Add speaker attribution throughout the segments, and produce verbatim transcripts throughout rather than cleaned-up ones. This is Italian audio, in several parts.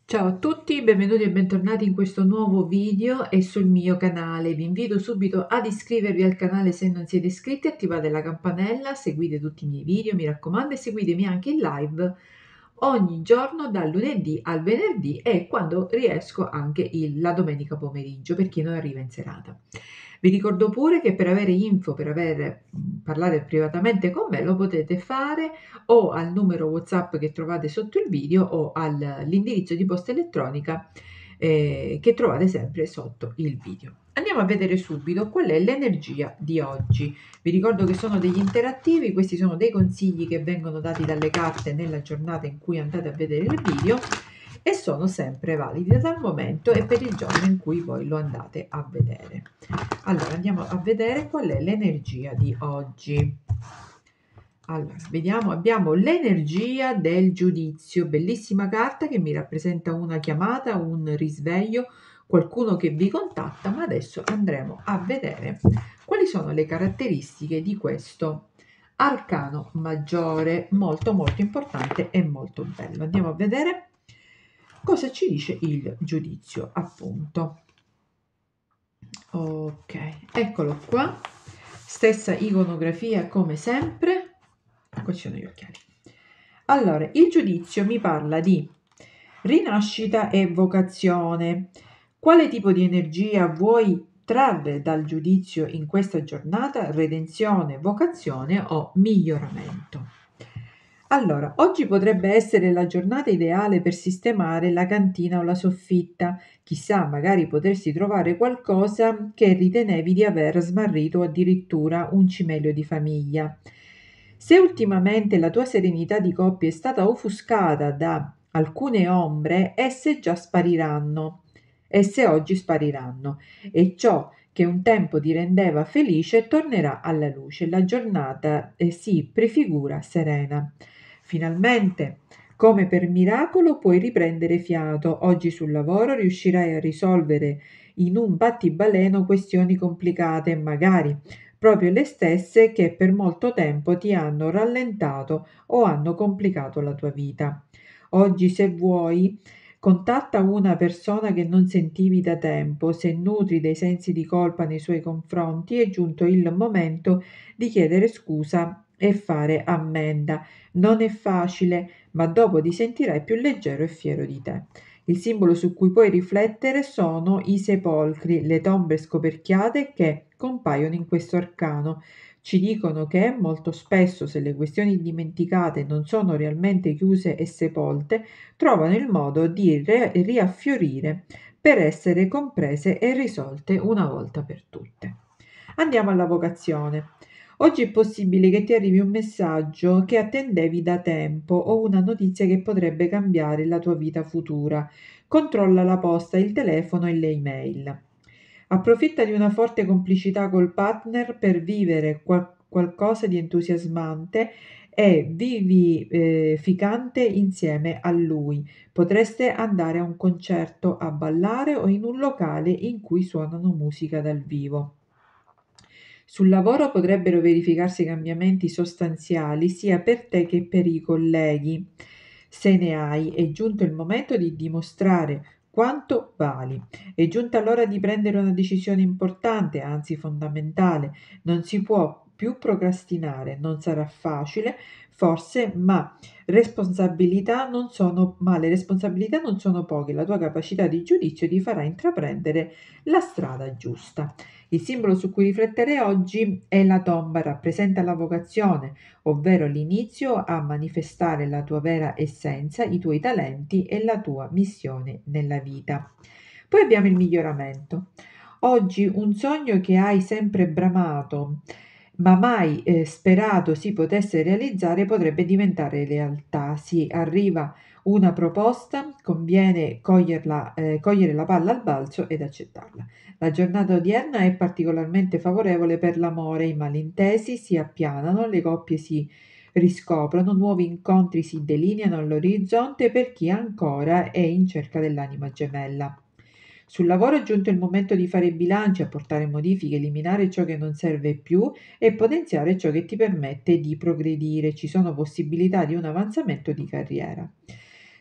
Speaker 1: Ciao a tutti, benvenuti e bentornati in questo nuovo video e sul mio canale. Vi invito subito ad iscrivervi al canale se non siete iscritti, attivate la campanella, seguite tutti i miei video, mi raccomando, e seguitemi anche in live ogni giorno dal lunedì al venerdì e quando riesco anche il- la domenica pomeriggio per chi non arriva in serata. Vi ricordo pure che per avere info, per avere, mh, parlare privatamente con me, lo potete fare o al numero WhatsApp che trovate sotto il video o all'indirizzo di posta elettronica eh, che trovate sempre sotto il video. Andiamo a vedere subito qual è l'energia di oggi. Vi ricordo che sono degli interattivi, questi sono dei consigli che vengono dati dalle carte nella giornata in cui andate a vedere il video e sono sempre validi dal momento e per il giorno in cui voi lo andate a vedere. Allora andiamo a vedere qual è l'energia di oggi. Allora, vediamo, abbiamo l'energia del giudizio, bellissima carta che mi rappresenta una chiamata, un risveglio, qualcuno che vi contatta, ma adesso andremo a vedere quali sono le caratteristiche di questo arcano maggiore, molto molto importante e molto bello. Andiamo a vedere cosa ci dice il giudizio, appunto. Ok, eccolo qua, stessa iconografia come sempre. Qua ci sono gli occhiali. Allora, il giudizio mi parla di rinascita e vocazione. Quale tipo di energia vuoi trarre dal giudizio in questa giornata? Redenzione, vocazione o miglioramento? Allora, oggi potrebbe essere la giornata ideale per sistemare la cantina o la soffitta. Chissà, magari potresti trovare qualcosa che ritenevi di aver smarrito o addirittura un cimelio di famiglia. Se ultimamente la tua serenità di coppia è stata offuscata da alcune ombre, esse già spariranno, esse oggi spariranno, e ciò che un tempo ti rendeva felice tornerà alla luce. La giornata eh, si prefigura serena. Finalmente, come per miracolo, puoi riprendere fiato. Oggi sul lavoro riuscirai a risolvere in un battibaleno questioni complicate, magari proprio le stesse che per molto tempo ti hanno rallentato o hanno complicato la tua vita. Oggi, se vuoi, contatta una persona che non sentivi da tempo. Se nutri dei sensi di colpa nei suoi confronti, è giunto il momento di chiedere scusa e fare ammenda. Non è facile, ma dopo ti sentirai più leggero e fiero di te. Il simbolo su cui puoi riflettere sono i sepolcri, le tombe scoperchiate che compaiono in questo arcano. Ci dicono che molto spesso, se le questioni dimenticate non sono realmente chiuse e sepolte, trovano il modo di re- riaffiorire per essere comprese e risolte una volta per tutte. Andiamo alla vocazione. Oggi è possibile che ti arrivi un messaggio che attendevi da tempo o una notizia che potrebbe cambiare la tua vita futura. Controlla la posta, il telefono e le email. Approfitta di una forte complicità col partner per vivere qual- qualcosa di entusiasmante e vivificante insieme a lui. Potreste andare a un concerto a ballare o in un locale in cui suonano musica dal vivo. Sul lavoro potrebbero verificarsi cambiamenti sostanziali sia per te che per i colleghi. Se ne hai, è giunto il momento di dimostrare quanto vali. È giunta l'ora di prendere una decisione importante, anzi fondamentale. Non si può più procrastinare, non sarà facile, forse, ma responsabilità non sono, ma le responsabilità non sono poche. La tua capacità di giudizio ti farà intraprendere la strada giusta. Il simbolo su cui riflettere oggi è la tomba, rappresenta la vocazione, ovvero l'inizio a manifestare la tua vera essenza, i tuoi talenti e la tua missione nella vita. Poi abbiamo il miglioramento. Oggi un sogno che hai sempre bramato, ma mai eh, sperato si potesse realizzare, potrebbe diventare realtà. Si arriva una proposta, conviene coglierla, eh, cogliere la palla al balzo ed accettarla. La giornata odierna è particolarmente favorevole per l'amore, i malintesi si appianano, le coppie si riscoprono, nuovi incontri si delineano all'orizzonte per chi ancora è in cerca dell'anima gemella. Sul lavoro è giunto il momento di fare i bilanci, apportare modifiche, eliminare ciò che non serve più e potenziare ciò che ti permette di progredire. Ci sono possibilità di un avanzamento di carriera.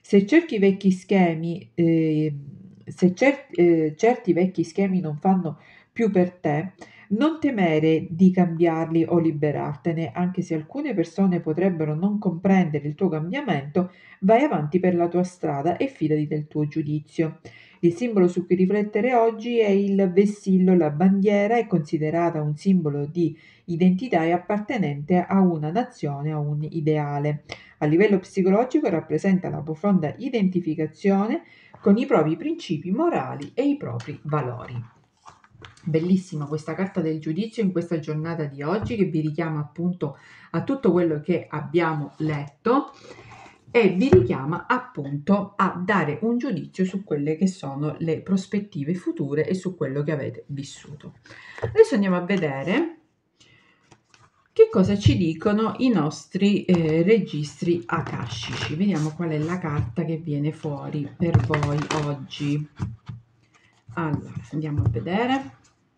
Speaker 1: Se certi vecchi schemi, eh, se cer- eh, certi vecchi schemi non fanno più per te, non temere di cambiarli o liberartene, anche se alcune persone potrebbero non comprendere il tuo cambiamento, vai avanti per la tua strada e fidati del tuo giudizio. Il simbolo su cui riflettere oggi è il vessillo, la bandiera è considerata un simbolo di identità e appartenente a una nazione, a un ideale. A livello psicologico rappresenta la profonda identificazione con i propri principi morali e i propri valori. Bellissima questa carta del giudizio in questa giornata di oggi, che vi richiama appunto a tutto quello che abbiamo letto e vi richiama appunto a dare un giudizio su quelle che sono le prospettive future e su quello che avete vissuto. Adesso andiamo a vedere che cosa ci dicono i nostri eh, registri akashici. Vediamo qual è la carta che viene fuori per voi oggi. Allora, andiamo a vedere.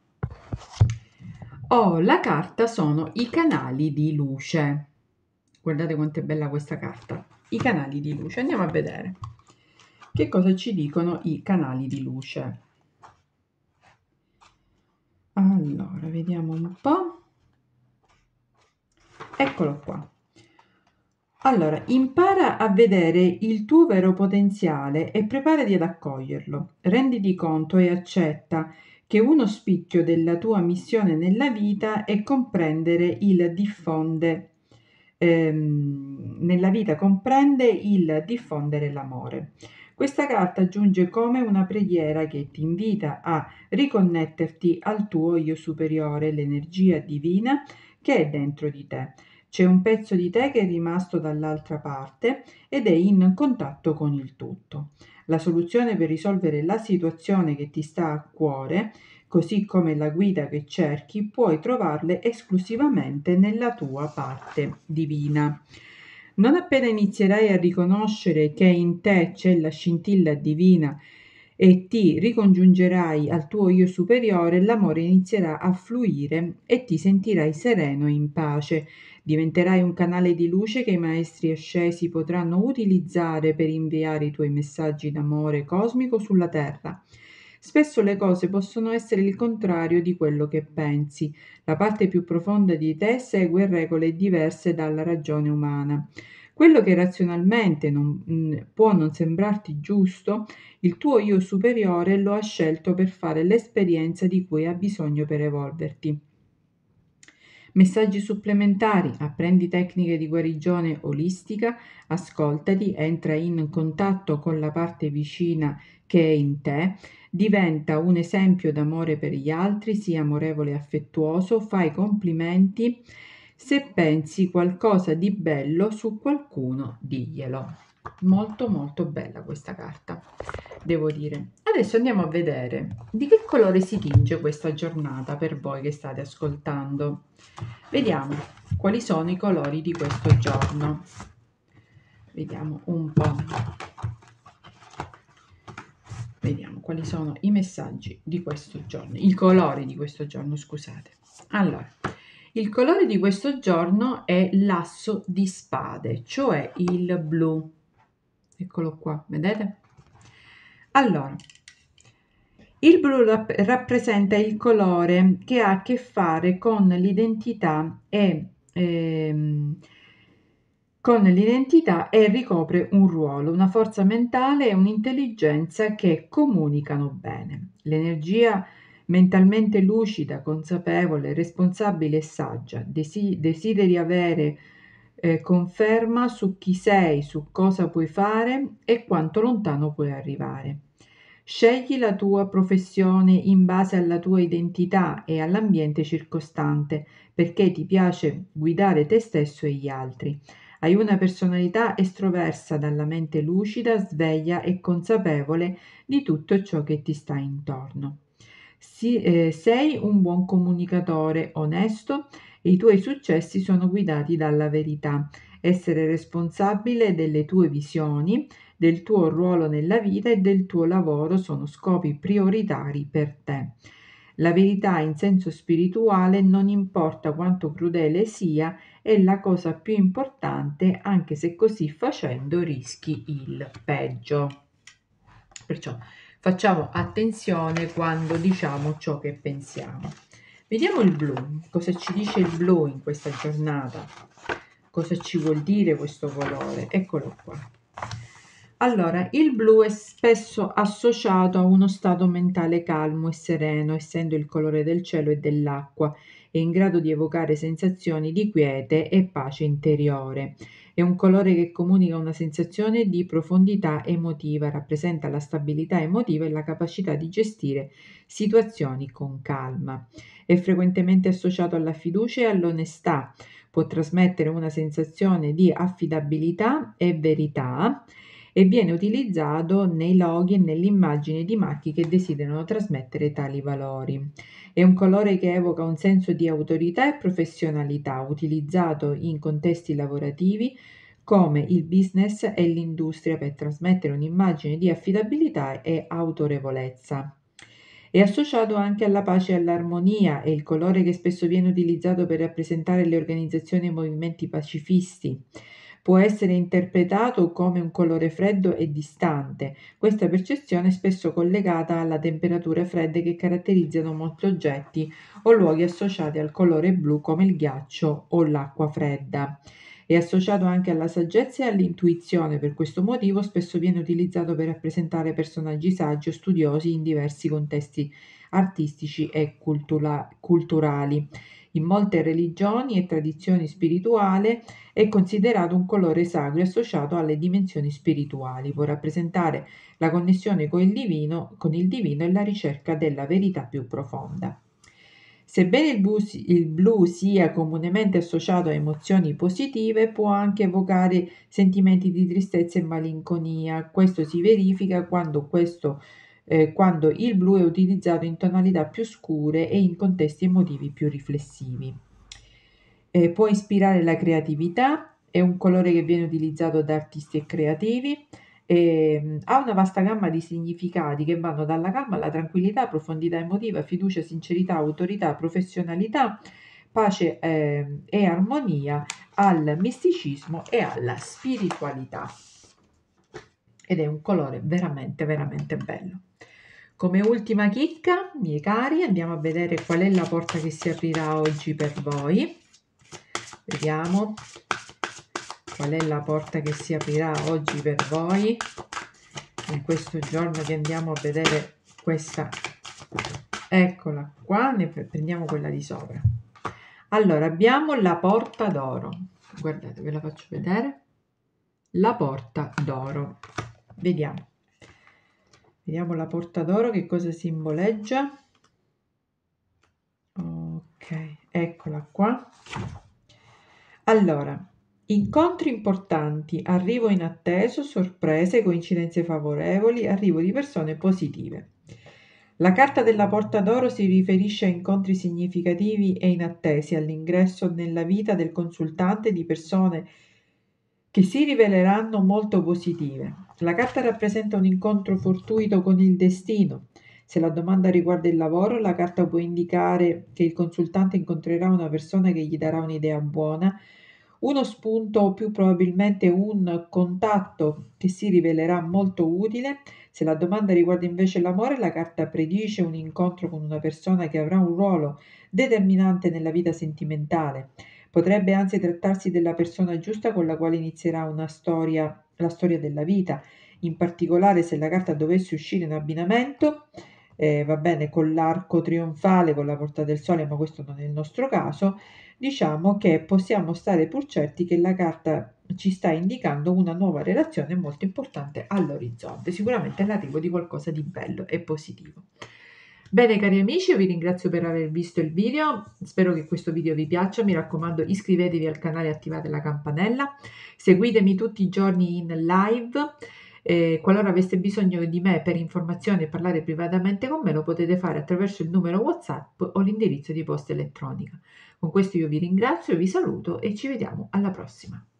Speaker 1: Oh, la carta sono i canali di luce. Guardate quanto è bella questa carta. I canali di luce. Andiamo a vedere che cosa ci dicono i canali di luce. Allora, vediamo un po'. Eccolo qua. Allora, impara a vedere il tuo vero potenziale e preparati ad accoglierlo. Renditi conto e accetta che uno spicchio della tua missione nella vita è comprendere il diffonde, ehm, nella vita comprende il diffondere l'amore. Questa carta giunge come una preghiera che ti invita a riconnetterti al tuo io superiore, l'energia divina che è dentro di te. C'è un pezzo di te che è rimasto dall'altra parte ed è in contatto con il tutto. La soluzione per risolvere la situazione che ti sta a cuore, così come la guida che cerchi, puoi trovarle esclusivamente nella tua parte divina. Non appena inizierai a riconoscere che in te c'è la scintilla divina e ti ricongiungerai al tuo io superiore, l'amore inizierà a fluire e ti sentirai sereno e in pace. Diventerai un canale di luce che i maestri ascesi potranno utilizzare per inviare i tuoi messaggi d'amore cosmico sulla Terra. Spesso le cose possono essere il contrario di quello che pensi. La parte più profonda di te segue regole diverse dalla ragione umana. Quello che razionalmente non, mh, può non sembrarti giusto, il tuo io superiore lo ha scelto per fare l'esperienza di cui ha bisogno per evolverti. Messaggi supplementari: apprendi tecniche di guarigione olistica, ascoltati, entra in contatto con la parte vicina che è in te, diventa un esempio d'amore per gli altri, sii amorevole e affettuoso, fai complimenti, se pensi qualcosa di bello su qualcuno, diglielo. Molto molto bella questa carta, devo dire. Adesso andiamo a vedere di che colore si tinge questa giornata per voi che state ascoltando. Vediamo quali sono i colori di questo giorno. Vediamo un po'. Vediamo quali sono i messaggi di questo giorno, i colori di questo giorno, scusate. Allora, il colore di questo giorno è l'asso di spade, cioè il blu. Eccolo qua, vedete? Allora, il blu rapp- rappresenta il colore che ha a che fare con l'identità e ehm, con l'identità e ricopre un ruolo, una forza mentale e un'intelligenza che comunicano bene. L'energia mentalmente lucida, consapevole, responsabile e saggia. Desi- desideri avere eh, conferma su chi sei, su cosa puoi fare e quanto lontano puoi arrivare. Scegli la tua professione in base alla tua identità e all'ambiente circostante, perché ti piace guidare te stesso e gli altri. Hai una personalità estroversa dalla mente lucida, sveglia e consapevole di tutto ciò che ti sta intorno. Si- eh, sei un buon comunicatore, onesto e i tuoi successi sono guidati dalla verità. Essere responsabile delle tue visioni, del tuo ruolo nella vita e del tuo lavoro sono scopi prioritari per te. La verità in senso spirituale, non importa quanto crudele sia, è la cosa più importante, anche se così facendo rischi il peggio. Perciò facciamo attenzione quando diciamo ciò che pensiamo. Vediamo il blu, cosa ci dice il blu in questa giornata, cosa ci vuol dire questo colore, eccolo qua. Allora, il blu è spesso associato a uno stato mentale calmo e sereno, essendo il colore del cielo e dell'acqua, è in grado di evocare sensazioni di quiete e pace interiore. È un colore che comunica una sensazione di profondità emotiva, rappresenta la stabilità emotiva e la capacità di gestire situazioni con calma. È frequentemente associato alla fiducia e all'onestà, può trasmettere una sensazione di affidabilità e verità e viene utilizzato nei loghi e nelle immagini di marchi che desiderano trasmettere tali valori. È un colore che evoca un senso di autorità e professionalità, utilizzato in contesti lavorativi come il business e l'industria per trasmettere un'immagine di affidabilità e autorevolezza. È associato anche alla pace e all'armonia, è il colore che spesso viene utilizzato per rappresentare le organizzazioni e movimenti pacifisti. Può essere interpretato come un colore freddo e distante. Questa percezione è spesso collegata alla temperature fredde che caratterizzano molti oggetti o luoghi associati al colore blu come il ghiaccio o l'acqua fredda. È associato anche alla saggezza e all'intuizione, per questo motivo spesso viene utilizzato per rappresentare personaggi saggi o studiosi in diversi contesti artistici e cultura- culturali. In molte religioni e tradizioni spirituali è considerato un colore sacro associato alle dimensioni spirituali, può rappresentare la connessione con il divino, con il divino e la ricerca della verità più profonda. Sebbene il blu, il blu sia comunemente associato a emozioni positive, può anche evocare sentimenti di tristezza e malinconia. Questo si verifica quando, questo, eh, quando il blu è utilizzato in tonalità più scure e in contesti emotivi più riflessivi. Eh, può ispirare la creatività, è un colore che viene utilizzato da artisti e creativi. E, ha una vasta gamma di significati che vanno dalla calma alla tranquillità, profondità emotiva, fiducia, sincerità, autorità, professionalità, pace eh, e armonia, al misticismo e alla spiritualità. Ed è un colore veramente, veramente bello. Come ultima chicca, miei cari, andiamo a vedere qual è la porta che si aprirà oggi per voi. Vediamo qual è la porta che si aprirà oggi per voi in questo giorno che andiamo a vedere questa. Eccola qua, ne prendiamo quella di sopra. Allora, abbiamo la porta d'oro. Guardate, ve la faccio vedere. La porta d'oro. Vediamo. Vediamo la porta d'oro che cosa simboleggia. Ok, eccola qua. Allora, incontri importanti, arrivo inatteso, sorprese, coincidenze favorevoli, arrivo di persone positive. La carta della porta d'oro si riferisce a incontri significativi e inattesi all'ingresso nella vita del consultante di persone che si riveleranno molto positive. La carta rappresenta un incontro fortuito con il destino. Se la domanda riguarda il lavoro, la carta può indicare che il consultante incontrerà una persona che gli darà un'idea buona, uno spunto o più probabilmente un contatto che si rivelerà molto utile. Se la domanda riguarda invece l'amore, la carta predice un incontro con una persona che avrà un ruolo determinante nella vita sentimentale. Potrebbe anzi trattarsi della persona giusta con la quale inizierà una storia, la storia della vita. In particolare, se la carta dovesse uscire in abbinamento, eh, va bene, con l'arco trionfale, con la porta del sole, ma questo non è il nostro caso, diciamo che possiamo stare pur certi che la carta ci sta indicando una nuova relazione molto importante all'orizzonte, sicuramente l'arrivo di qualcosa di bello e positivo. Bene cari amici, io vi ringrazio per aver visto il video, spero che questo video vi piaccia, mi raccomando iscrivetevi al canale e attivate la campanella, seguitemi tutti i giorni in live, eh, qualora aveste bisogno di me per informazioni e parlare privatamente con me lo potete fare attraverso il numero WhatsApp o l'indirizzo di posta elettronica. Con questo io vi ringrazio, vi saluto e ci vediamo alla prossima.